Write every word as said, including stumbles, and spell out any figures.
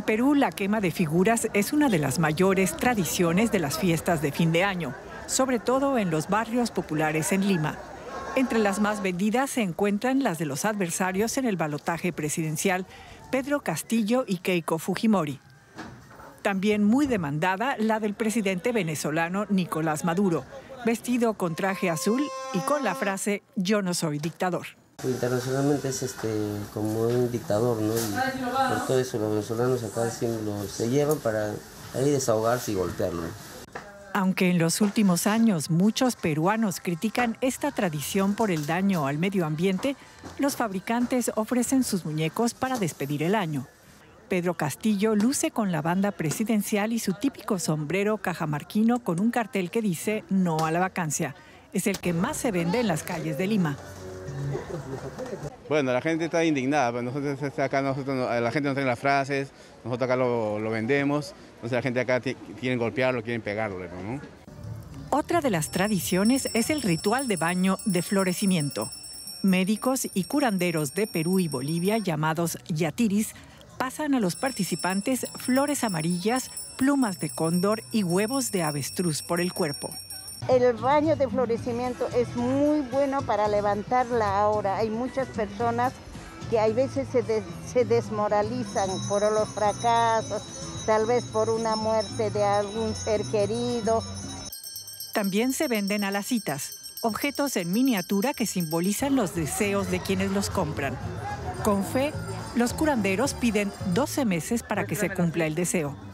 En Perú, la quema de figuras es una de las mayores tradiciones de las fiestas de fin de año, sobre todo en los barrios populares en Lima. Entre las más vendidas se encuentran las de los adversarios en el balotaje presidencial, Pedro Castillo y Keiko Fujimori. También muy demandada la del presidente venezolano Nicolás Maduro, vestido con traje azul y con la frase «Yo no soy dictador». Internacionalmente es este, como un dictador, ¿no? Y por todo eso los venezolanos acá lo, se llevan para ahí desahogarse y golpearlo. Aunque en los últimos años muchos peruanos critican esta tradición por el daño al medio ambiente, los fabricantes ofrecen sus muñecos para despedir el año. Pedro Castillo luce con la banda presidencial y su típico sombrero cajamarquino con un cartel que dice «No a la vacancia». Es el que más se vende en las calles de Lima. Bueno, la gente está indignada, pues nosotros acá nosotros, la gente nos trae las frases, nosotros acá lo, lo vendemos, entonces la gente acá quieren golpearlo, quieren pegarlo, ¿no? Otra de las tradiciones es el ritual de baño de florecimiento. Médicos y curanderos de Perú y Bolivia, llamados yatiris, pasan a los participantes flores amarillas, plumas de cóndor y huevos de avestruz por el cuerpo. El baño de florecimiento es muy bueno para levantar la aura. Hay muchas personas que a veces se, des, se desmoralizan por los fracasos, tal vez por una muerte de algún ser querido. También se venden alacitas, objetos en miniatura que simbolizan los deseos de quienes los compran. Con fe, los curanderos piden doce meses para que se cumpla el deseo.